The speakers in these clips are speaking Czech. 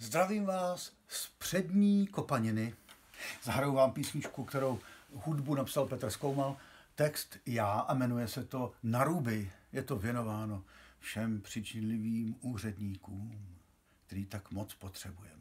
Zdravím vás z přední Kopaniny. Zahraju vám písničku, kterou hudbu napsal Petr Zkoumal, text já a jmenuje se to Na ruby. Je to věnováno všem přičinlivým úředníkům, který tak moc potřebujeme.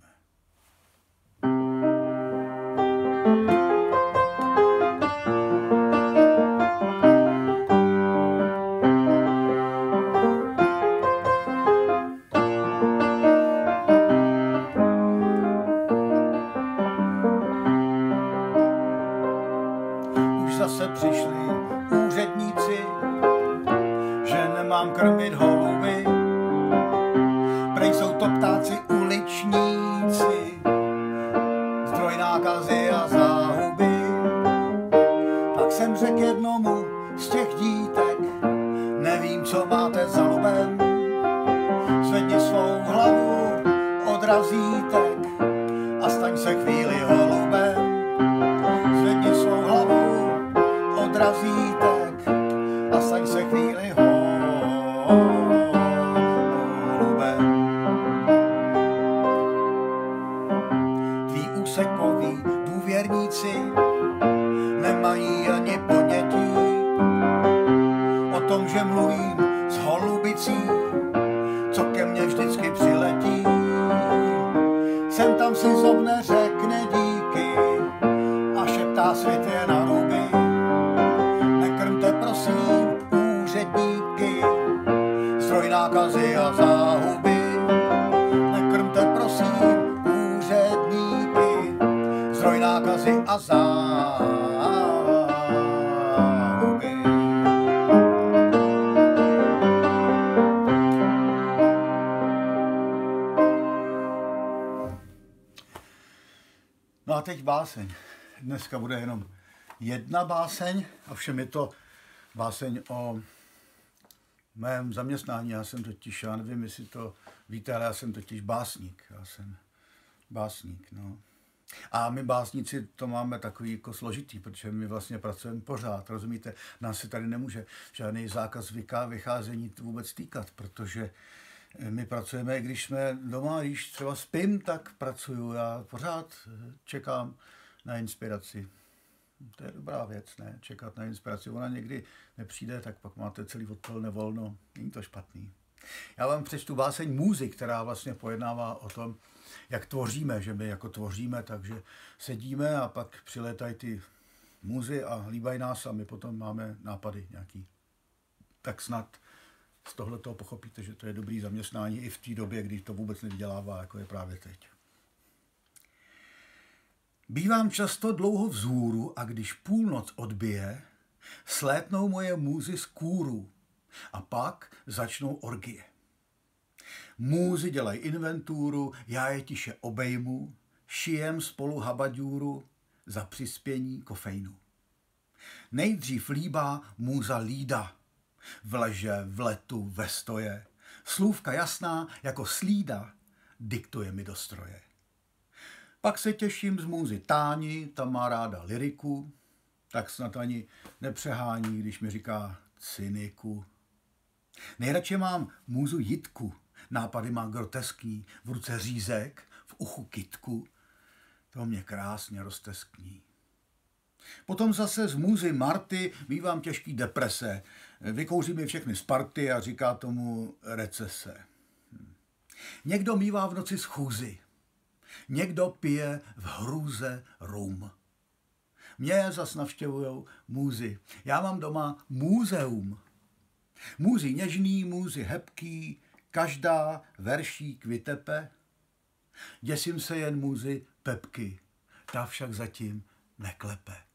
Zase přišli úředníci, že nemám krmit holuby. Prej jsou to ptáci uličníci, zdroj nákazy a záhuby. Tak jsem řekl jednomu z těch dítek, nevím, co máte za lubem. Zvedni svou hlavu od razítek a staň se chvíli holubem. Zvedni svou hlavu od razítek a staň se chvíli holubem. Tví úsekoví důvěrníci nemají ani ponětí o tom, že mluvím s holubicí, co ke mně vždycky přiletí. Sem tam si zobne, řekne díky a šeptá svět je na ruby. Nekrmte prosím úředníky, zdroj nákazy a záhuby. Nekrmte prosím úředníky, zdroj nákazy a záhuby. No a teď báseň. Dneska bude jenom jedna báseň, ovšem je to báseň o mém zaměstnání. Já nevím, jestli to víte, ale já jsem totiž básník. Já jsem básník, no. A my básníci to máme takový jako složitý, protože my vlastně pracujeme pořád, rozumíte? Nás se tady nemůže žádný zákaz vycházení vůbec týkat, protože my pracujeme, i když jsme doma, když třeba spím, tak pracuju. Já pořád čekám na inspiraci. To je dobrá věc, ne? Čekat na inspiraci. Ona někdy nepřijde, tak pak máte celý odpoledne volno. Není to špatný. Já vám přečtu báseň Můzy, která vlastně pojednává o tom, jak tvoříme, že my jako tvoříme, takže sedíme a pak přilétají ty můzy a líbají nás a my potom máme nápady nějaký. Tak snad z tohletoho pochopíte, že to je dobrý zaměstnání i v té době, kdy to vůbec nevydělává, jako je právě teď. Bývám často dlouho vzhůru a když půlnoc odbije, slétnou moje můzy z kůru a pak začnou orgie. Můzy dělají inventuru, já je tiše obejmu, šijem spolu habaďůru za přispění kofeinu. Nejdřív líbá můza Lída, vleže, v letu, ve stoje, slůvka jasná jako slída diktuje mi do stroje. Pak se těším z můzy Táni, ta má ráda lyriku, tak snad ani nepřehání, když mi říká cyniku. Nejradši mám můzu Jitku, nápady má groteskní, v ruce řízek, v uchu kytku, to mě krásně rozteskní. Potom zase z můzy Marty bývám těžký deprese, vykouří mi všechny z party a říká tomu recese. Někdo mívá v noci schůzi, někdo pije v hrůze rum. Mě zas navštěvujou můzy. Já mám doma múzeum. Můzy něžný, můzy hebký, každá veršík vytepe. Děsím se jen můzy Pepky, ta však zatím neklepe.